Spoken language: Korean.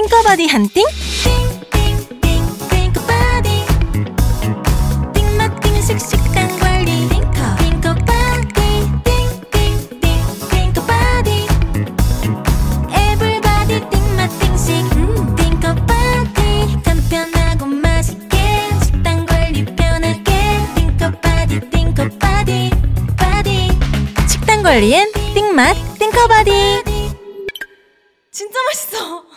띵커바디 한띵? 식단 관리 띵커바디 띵커바디 에브리바디 띵맛 띵식 띵커바디 간편하고 맛있게 식단 관리 편하게 띵커바디 바디 식단 관리엔 띵맛 띵커바디. 진짜 맛있어.